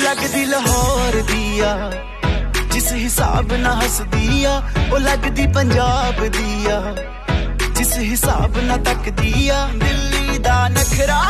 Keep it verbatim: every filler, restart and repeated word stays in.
लगदी लाहौर दिया जिस हिसाब ना हसदिया ओ लगदी पंजाब दिया जिस हिसाब ना तक दिया दिल्ली दा नखरा